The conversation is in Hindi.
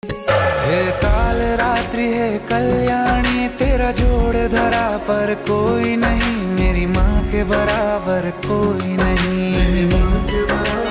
हे काल रात्रि है कल्याणी, तेरा जोड़ धरा पर कोई नहीं, मेरी माँ के बराबर कोई नहीं।